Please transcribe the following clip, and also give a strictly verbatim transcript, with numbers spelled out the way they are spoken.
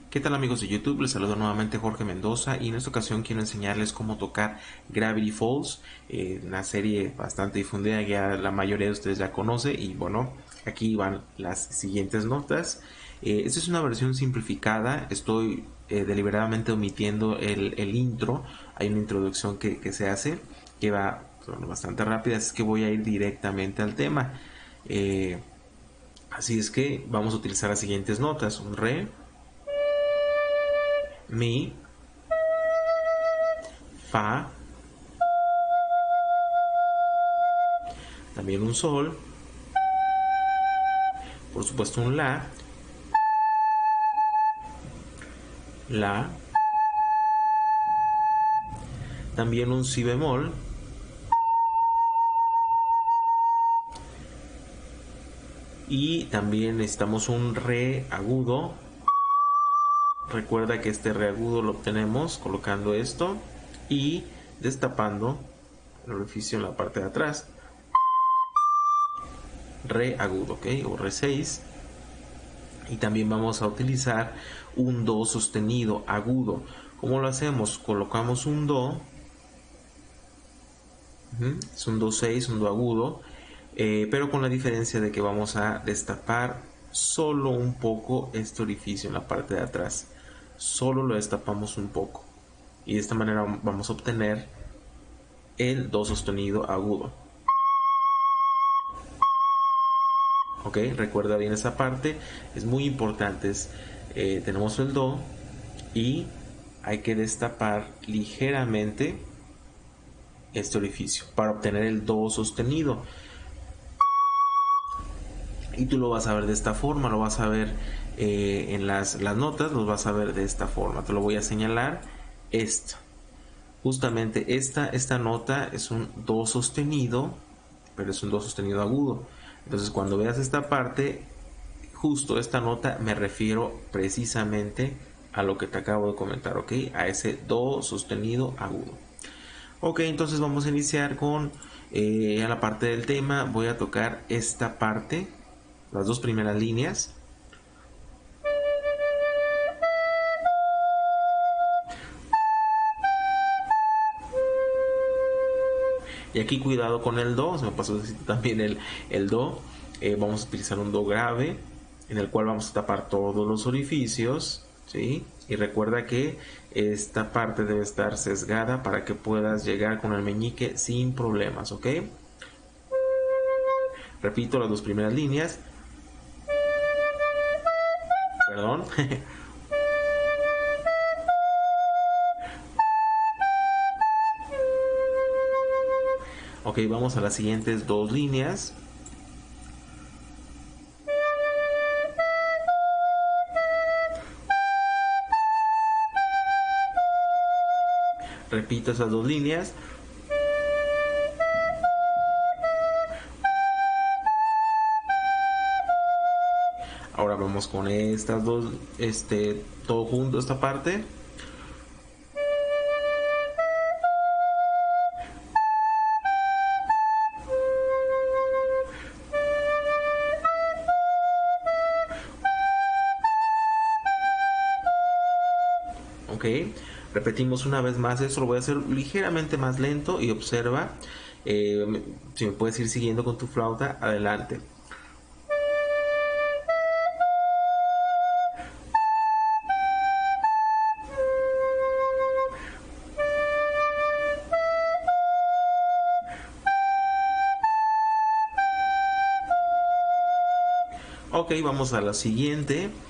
¿Qué tal amigos de YouTube? Les saludo nuevamente Jorge Mendoza y en esta ocasión quiero enseñarles cómo tocar Gravity Falls, eh, una serie bastante difundida que ya la mayoría de ustedes ya conoce y bueno, aquí van las siguientes notas. Eh, esta es una versión simplificada, estoy eh, deliberadamente omitiendo el, el intro, hay una introducción que, que se hace que va bueno, bastante rápida, así que voy a ir directamente al tema. Eh, así es que vamos a utilizar las siguientes notas: un re, mi, fa, también un sol, por supuesto un la, la, también un si bemol, y también necesitamos un re agudo. Recuerda que este re agudo lo obtenemos colocando esto y destapando el orificio en la parte de atrás. Re agudo, ok, o re seis. Y también vamos a utilizar un do sostenido agudo. ¿Cómo lo hacemos? Colocamos un do, es un do seis, un do agudo, eh, pero con la diferencia de que vamos a destapar solo un poco este orificio en la parte de atrás. Solo lo destapamos un poco y de esta manera vamos a obtener el do sostenido agudo. Ok, recuerda bien esa parte, es muy importante. Es, eh, tenemos el do y hay que destapar ligeramente este orificio para obtener el do sostenido. Y tú lo vas a ver de esta forma, lo vas a ver eh, en las, las notas, los vas a ver de esta forma. Te lo voy a señalar. Esto, justamente esta, esta nota es un do sostenido, pero es un do sostenido agudo. Entonces cuando veas esta parte, justo esta nota, me refiero precisamente a lo que te acabo de comentar, ok, a ese do sostenido agudo. Ok, entonces vamos a iniciar con eh, la parte del tema. Voy a tocar esta parte, las dos primeras líneas. Y aquí cuidado con el do, se me pasó decir también el, el do. Eh, vamos a utilizar un do grave en el cual vamos a tapar todos los orificios, ¿sí? Y recuerda que esta parte debe estar sesgada para que puedas llegar con el meñique sin problemas, ¿ok? Repito las dos primeras líneas. Perdón. Ok, vamos a las siguientes dos líneas. Repito esas dos líneas. Ahora vamos con estas dos, este, todo junto esta parte. Ok, repetimos una vez más esto, lo voy a hacer ligeramente más lento y observa, eh, si me puedes ir siguiendo con tu flauta, adelante. Ok, vamos a la siguiente.